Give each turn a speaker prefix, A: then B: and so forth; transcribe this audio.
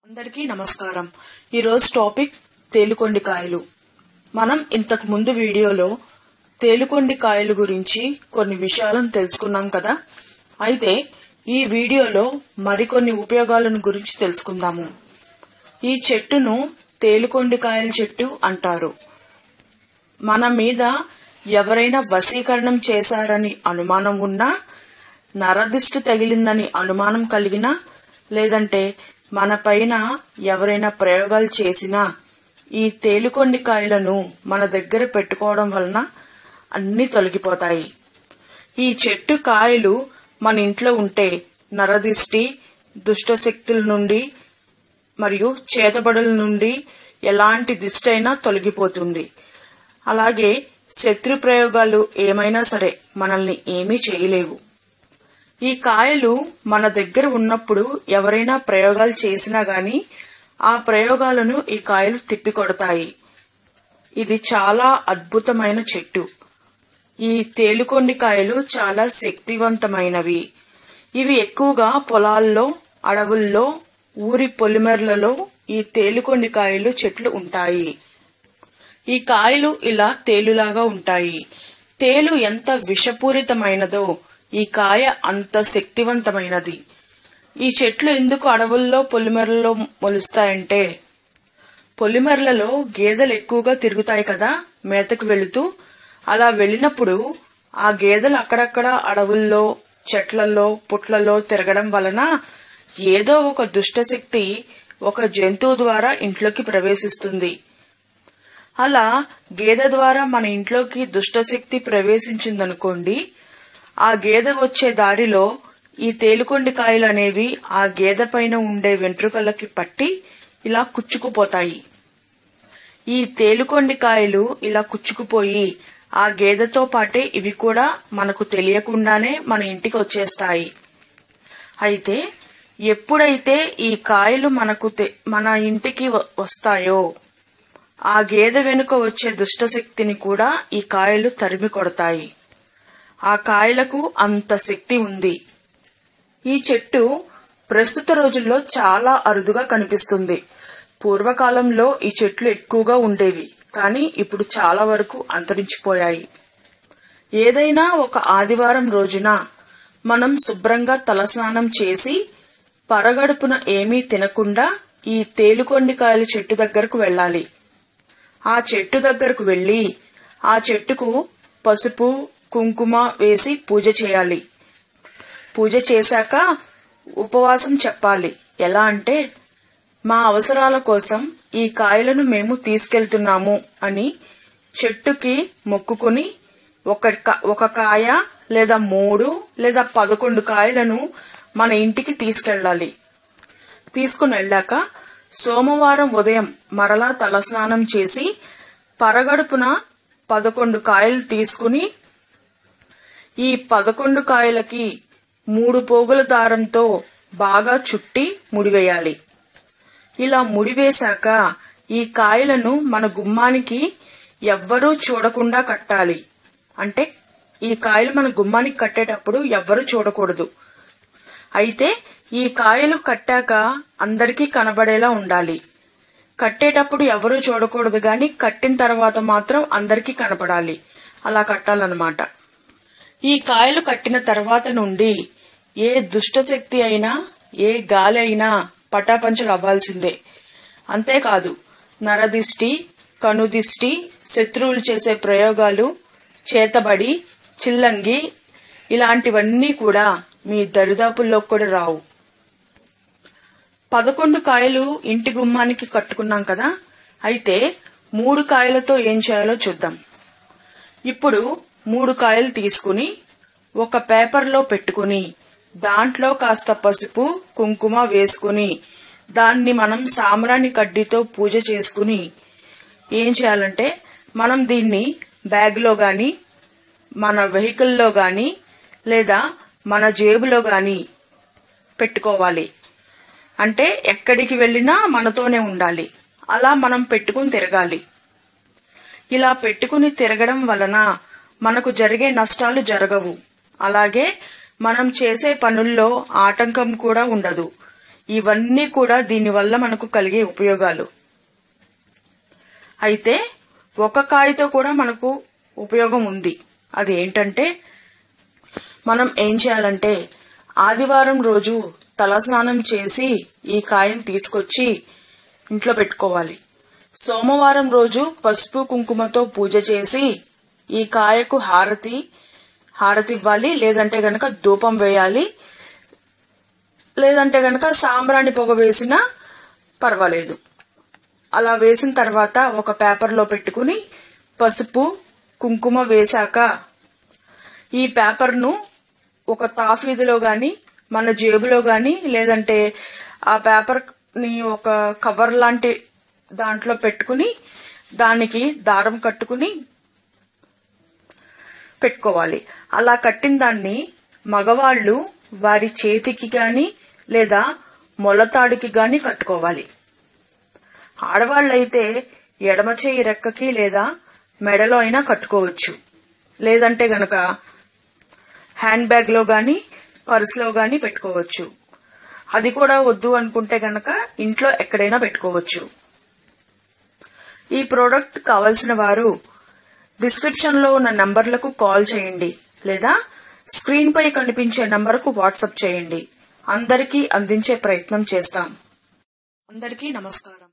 A: అందరికీ నమస్కారం. ఈరోజు టాపిక్ తేలుకొండికాయలు. మనం ఇంతకు ముందు వీడియోలో తేలుకొండికాయలు గురించి కొన్ని విషయాలను తెలుసుకున్నాం కదా. అయితే ఈ వీడియోలో మరికొన్ని ఉపయోగాలను గురించి తెలుసుకుందాము. ఈ చెట్టును తేలుకొండికాయల చెట్టు అంటారు. మన మీద ఎవరైనా వశీకరణం చేశారని అనుమానం ఉన్నా, నరదిష్టి తగిలిందని అనుమానం కలిగినా, లేదంటే మన పైన ఎవరైనా ప్రయోగాలు చేసినా ఈ తేలుకొండికాయలను మన దగ్గర పెట్టుకోవడం వలన అన్ని తొలగిపోతాయి. ఈ చెట్టు కాయలు మన ఇంట్లో ఉంటే నరదిష్టి, దుష్టశక్తుల నుండి మరియు చేతబడుల నుండి ఎలాంటి దిష్టి అయినా తొలగిపోతుంది. అలాగే శత్రు ప్రయోగాలు ఏమైనా సరే మనల్ని ఏమీ చేయలేవు. ఈ కాయలు మన దగ్గర ఉన్నప్పుడు ఎవరైనా ప్రయోగాలు చేసినా గాని ఆ ప్రయోగాలను ఈ కాయలు తిప్పికొడతాయి. ఇది చాలా అద్భుతమైన చెట్టు. ఈ తేలుకొండికాయలు చాలా శక్తివంతమైనవి. ఇవి ఎక్కువగా పొలాల్లో, అడవుల్లో, ఊరి పొలిమేరలలో ఈ తేలుకొండికాయలు చెట్లు ఉంటాయి. ఈ కాయలు ఇలా తేలులాగా ఉంటాయి. తేలు ఎంత విషపూరితమైనదో ఈ కాయ అంత శక్తివంతమైనది. ఈ చెట్లు ఎందుకు అడవుల్లో, పొలిమేరలలో మొలుస్తాయంటే, పొలిమేరలలో గేదెలు ఎక్కువగా తిరుగుతాయి కదా మేతకు వెళుతూ. అలా వెళ్ళినప్పుడు ఆ గేదెలు అక్కడక్కడ అడవుల్లో, చెట్లలో, పుట్లలో తిరగడం వలన ఏదో ఒక దుష్టశక్తి ఒక జంతువు ద్వారా ఇంట్లోకి ప్రవేశిస్తుంది. అలా గేదె ద్వారా మన ఇంట్లోకి దుష్టశక్తి ప్రవేశించిందనుకోండి, ఆ గేదె వచ్చే దారిలో ఈ తేలుకొండికాయలు అనేవి ఆ గేదె పైన ఉండే వెంట్రుకలకి పట్టి ఇలా కుచ్చుకుపోతాయి. ఈ తేలుకొండికాయలు ఇలా కుచ్చుకుపోయి ఆ గేదెతో పాటే ఇవి కూడా మనకు తెలియకుండానే మన ఇంటికి వచ్చేస్తాయి. అయితే ఎప్పుడైతే ఈ కాయలు మన ఇంటికి వస్తాయో ఆ గేదె వెనుక వచ్చే దుష్టశక్తిని కూడా ఈ కాయలు తరిమి కొడతాయి. ఆ కాయలకు అంత శక్తి ఉంది. ఈ చెట్టు ప్రస్తుత రోజుల్లో చాలా అరుదుగా కనిపిస్తుంది. పూర్వకాలంలో ఈ చెట్లు ఎక్కువగా ఉండేవి, కానీ ఇప్పుడు చాలా వరకు అంతరించిపోయాయి. ఏదైనా ఒక ఆదివారం రోజున మనం శుభ్రంగా తలస్నానం చేసి పరగడుపున ఏమీ తినకుండా ఈ తేలుకొండికాయల చెట్టు దగ్గరకు వెళ్ళాలి. ఆ చెట్టు దగ్గరకు వెళ్లి ఆ చెట్టుకు పసుపు, కుంకుమ వేసి పూజ చేయాలి. పూజ చేశాక ఉపవాసం చెప్పాలి. ఎలా అంటే, మా అవసరాల కోసం ఈ కాయలను మేము తీసుకెళ్తున్నాము అని చెట్టుకి మొక్కుకుని ఒక కాయ లేదా 3 లేదా 11 కాయలను మన ఇంటికి తీసుకెళ్లాలి. తీసుకుని వెళ్ళాక సోమవారం ఉదయం మరలా తలస్నానం చేసి పరగడుపున 11 కాయలు తీసుకుని ఈ 11 కాయలకి 3 పోగుల దారంతో బాగా చుట్టి ముడివేయాలి. ఇలా ముడివేశాక ఈ కాయలను మన గుమ్మానికి ఎవ్వరూ చూడకుండా కట్టాలి. అంటే ఈ కాయలు మన గుమ్మానికి కట్టేటప్పుడు ఎవ్వరూ చూడకూడదు. అయితే ఈ కాయలు కట్టాక అందరికీ కనబడేలా ఉండాలి. కట్టేటప్పుడు ఎవరూ చూడకూడదు, గాని కట్టిన తర్వాత మాత్రం అందరికీ కనపడాలి. అలా కట్టాలన్నమాట. ఈ కాయలు కట్టిన తర్వాత నుండి ఏ దుష్టశక్తి అయినా, ఏ గాలి అయినా పటాపంచలు అవ్వాల్సిందే. అంతేకాదు, నరదిష్టి, కనుదిష్టి, శత్రువులు చేసే ప్రయోగాలు, చేతబడి, చిల్లంగి ఇలాంటివన్నీ కూడా మీ దరిదాపుల్లో కూడా రావు. 11 కాయలు ఇంటి గుమ్మానికి కట్టుకున్నాం కదా. అయితే 3 కాయలతో ఏం చేయాలో చూద్దాం. ఇప్పుడు 3 కాయలు తీసుకుని ఒక పేపర్లో పెట్టుకుని దాంట్లో కాస్త పసుపు, కుంకుమ వేసుకుని దాన్ని మనం సాంబ్రాణి కడ్డీతో పూజ చేసుకుని ఏం చేయాలంటే, మనం దీన్ని బ్యాగ్లో గాని, మన వెహికల్లో గాని, లేదా మన జేబులో గాని పెట్టుకోవాలి. అంటే ఎక్కడికి వెళ్ళినా మనతోనే ఉండాలి. అలా మనం పెట్టుకుని తిరగాలి. ఇలా పెట్టుకుని తిరగడం వలన మనకు జరిగే నష్టాలు జరగవు. అలాగే మనం చేసే పనుల్లో ఆటంకం కూడా ఉండదు. ఇవన్నీ కూడా దీనివల్ల మనకు కలిగే ఉపయోగాలు. అయితే ఒక కాయతో కూడా మనకు ఉపయోగం ఉంది. అది ఏంటంటే, మనం ఏం చేయాలంటే ఆదివారం రోజు తలస్నానం చేసి ఈ కాయను తీసుకొచ్చి ఇంట్లో పెట్టుకోవాలి. సోమవారం రోజు పసుపు కుంకుమతో పూజ చేసి ఈ కాయకు హారతి ఇవ్వాలి. లేదంటే గనక ధూపం వేయాలి. లేదంటే గనక సాంబ్రాణి పొగ వేసినా పర్వాలేదు. అలా వేసిన తర్వాత ఒక పేపర్లో పెట్టుకుని పసుపు కుంకుమ వేశాక ఈ పేపర్ను ఒక తాఫీదులో గాని మన జేబులో గాని లేదంటే ఆ పేపర్ ని ఒక కవర్ లాంటి దాంట్లో పెట్టుకుని దానికి దారం కట్టుకుని పెట్టుకోవాలి. అలా కట్టిన దాన్ని మగవాళ్లు వారి చేతికి గాని లేదా మొలతాడుకి గాని కట్టుకోవాలి. ఆడవాళ్లైతే ఎడమ చేయి రెక్కకి లేదా మెడలో అయినా కట్టుకోవచ్చు. లేదంటే గనక హ్యాండ్ బ్యాగ్ లో గాని పర్సులో గాని పెట్టుకోవచ్చు. అది కూడా వద్దు అనుకుంటే గనక ఇంట్లో ఎక్కడైనా పెట్టుకోవచ్చు. ఈ ప్రోడక్ట్ కావలసిన వారు డిస్క్రిప్షన్ లో ఉన్న నంబర్లకు కాల్ చేయండి లేదా స్క్రీన్ పై కనిపించే నంబర్కు వాట్సాప్ చేయండి. అందరికీ అందించే ప్రయత్నం చేస్తాం. అందరికీ నమస్కారం.